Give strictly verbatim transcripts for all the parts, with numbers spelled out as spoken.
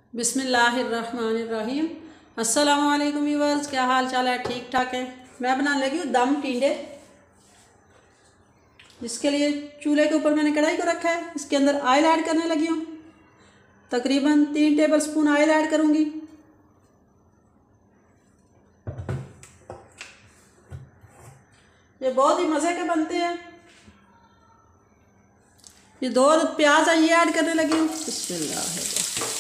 बिस्मिल्लाहिर्रहमानिर्रहीम। अस्सलामु अलैकुम व्यूअर्स, क्या हाल चाल है? ठीक ठाक है। मैं बनाने लगी हूँ दम टिंडे। इसके लिए चूल्हे के ऊपर मैंने कढ़ाई को रखा है। इसके अंदर ऑयल ऐड करने लगी हूँ। तकरीबन तीन टेबल स्पून ऑयल ऐड करूँगी। ये बहुत ही मज़े के बनते हैं। ये दो प्याज है, ये ऐड करने लगी हूँ। बिस्मिल्लाह।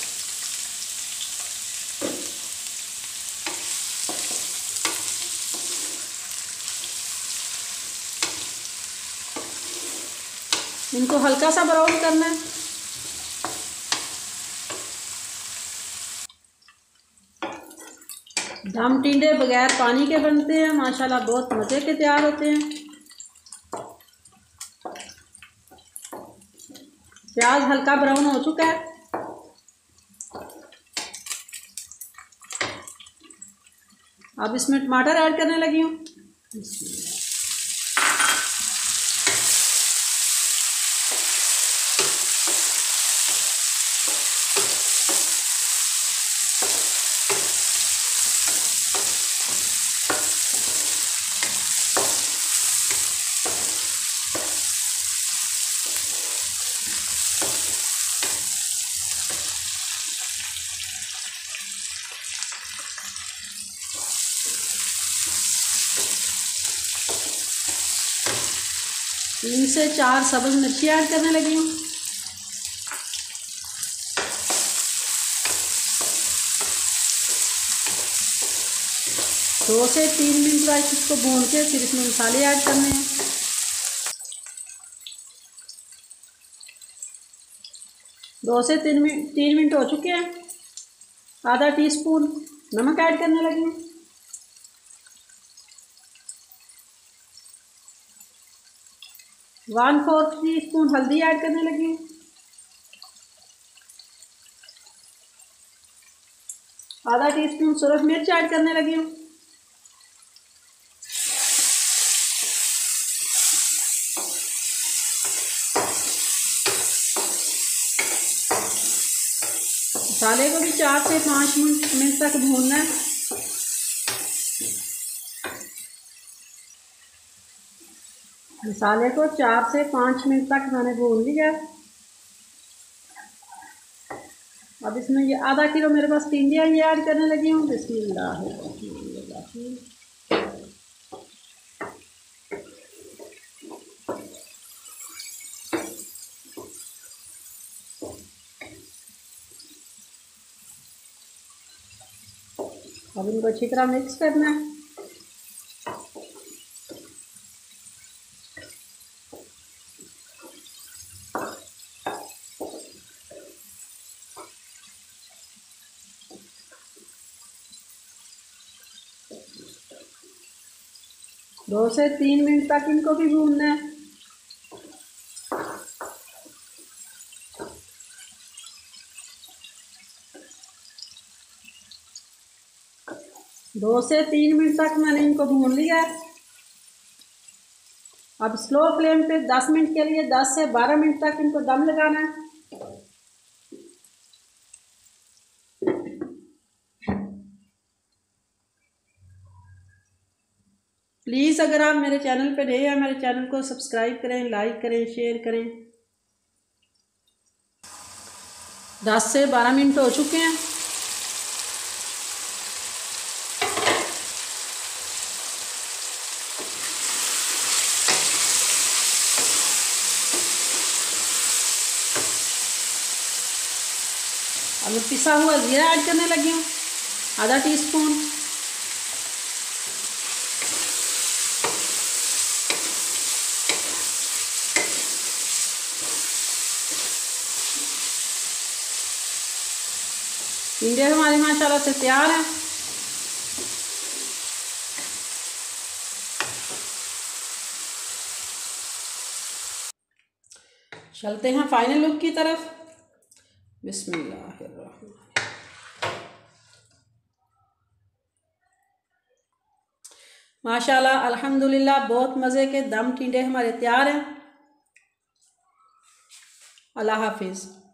इनको हल्का सा ब्राउन करना है। दम टिंडे बगैर पानी के बनते हैं, माशाल्लाह बहुत मज़े के तैयार होते हैं। प्याज हल्का ब्राउन हो चुका है। अब इसमें टमाटर ऐड करने लगी हूँ। तीन से चार सब्ज़ मिर्ची ऐड करने लगी हूँ। दो से तीन मिनट तक इसको भून के फिर इसमें मसाले ऐड करने हैं। दो से तीन मिनट तीन मिनट हो चुके हैं। आधा टीस्पून नमक ऐड करने लगी हूँ। वन फोर्थ टी स्पून हल्दी ऐड करने लगी हूँ। आधा टीस्पून सुरख मिर्च ऐड करने लगी हूँ। मसाले को भी चार से पाँच मिनट मिनट तक भूनना है। मसाले को चार से पाँच मिनट तक मैंने भून लिया। अब इसमें ये आधा किलो मेरे पास टिंडे ये ऐड करने लगी हूँ। बिस्मिल्लाह। अब इनको अच्छी तरह मिक्स करना है। दो से तीन मिनट तक इनको भी भूनना है। दो से तीन मिनट तक मैंने इनको भून लिया है। अब स्लो फ्लेम पे दस मिनट के लिए दस से बारह मिनट तक इनको दम लगाना है। प्लीज़ अगर आप मेरे चैनल पर नए हैं, मेरे चैनल को सब्सक्राइब करें, लाइक करें, शेयर करें। दस से बारह मिनट हो चुके हैं। अब पिसा हुआ जीरा ऐड करने लगी हूँ, आधा टीस्पून। टिंडे हमारे माशाल्लाह से तैयार हैं। चलते हैं फाइनल लुक की तरफ। बिस्मिल्लाहिर्रहमानिर्रहीम। माशाल्लाह अल्हम्दुलिल्लाह बहुत मज़े के दम टिंडे हमारे तैयार हैं। अल्लाह हाफिज़।